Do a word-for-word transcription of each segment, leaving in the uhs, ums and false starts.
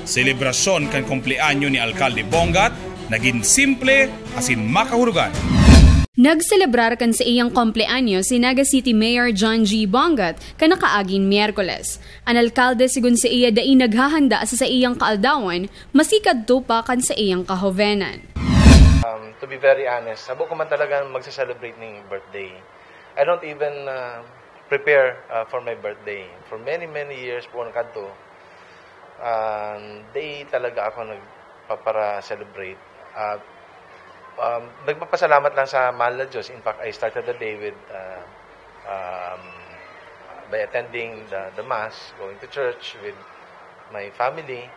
Selebrasyon kan kumpleanyo ni Alkalde Bongat, naging simple asin makahurugan. Nagselebrar kan sa iyang kumpleanyo si Naga City Mayor John G. Bongat kanakaaging Miyerkules. Ang alkalde sigun sa iya dai naghahanda sa sa iyang kaaldawan, masikad to pa kan sa iyang kahovenan. Um, to be very honest, sabo ko man talaga magsa-celebrate ng birthday. I don't even uh, prepare uh, for my birthday. For many, many years po nakadto, uh, day talaga ako nagpapara-celebrate. Uh, Um, nagpapasalamat lang sa mahal na Diyos. In fact, I started the day with uh, um, by attending the, the Mass, going to church with my family.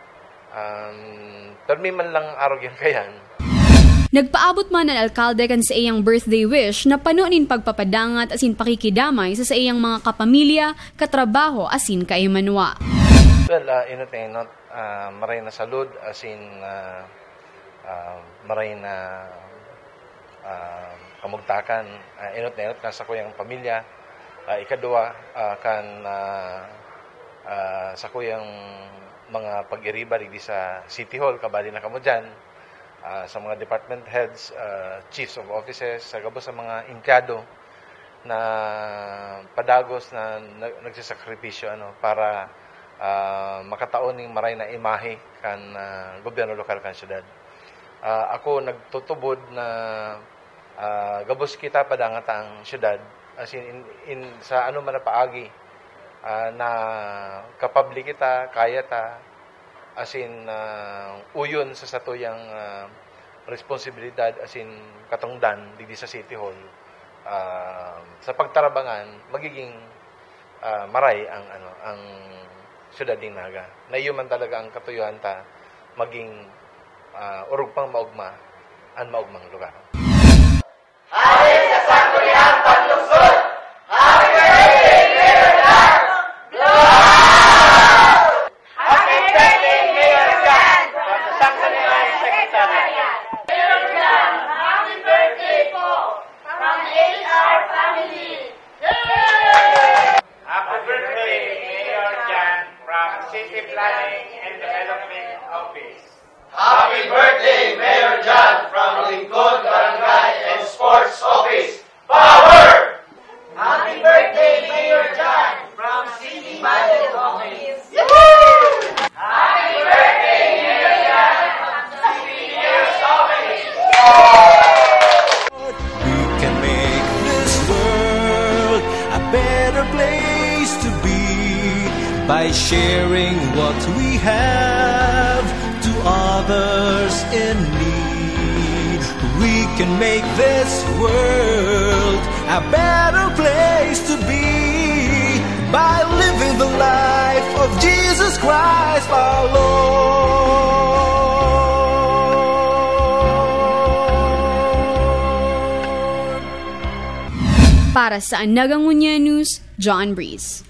Um, pero may man lang arog yan kayan. Nagpaabot man ang alkalde kan sa iyang birthday wish na panunin pagpapadangat asin pakikidamay sa sa iyang mga kapamilya, katrabaho asin kaimanwa. Well, uh, inot na inot, uh, maray na salud asin uh, uh, maray na Uh, kamugtakan, uh, inot na inot nasa ko yung pamilya, uh, ikadua uh, kan uh, uh, sa ko yung mga pag-iriba di sa City Hall, kabali na kamo dyan, uh, sa mga department heads, uh, chiefs of offices, sa gabo sa mga inkyado na padagos na nagsisakripisyo ano, para uh, makataon ng maray na imahe kan uh, gobyerno lokal kan syudad. Uh, ako nagtutubod na uh, gabos kita padangat ang syudad as in, in, in sa ano man na paagi uh, na kapabli kita, kaya ta as in uh, uyon sa satuyang uh, responsibilidad as in katungdan didi sa City Hall uh, sa pagtarabangan magiging uh, maray ang ano ang syudad ng Naga. Naiyo man talaga ang katuyuhan ta maging Uh, urug pang maugma ang maugmang lugar. Hari sa sangguniang paglungsod! Happy birthday, Mayor Jan! Happy birthday, Mayor Jan! From the Sangguniang Secretariat. Mayor Jan, happy birthday po! From H R family! Happy birthday, Mayor Jan, from City Planning and Development Office. Happy birthday, Mayor Jan, from Lingkod Barangay and Sports Office. Power! Happy birthday, Mayor Jan, from City Budget Office. Happy birthday, Mayor Jan, from City Mayor's Office. We can make this world a better place to be by sharing what we have to others in need. We can make this world a better place to be by living the life of Jesus Christ our Lord. Para sa Nagangunya News, John Breeze.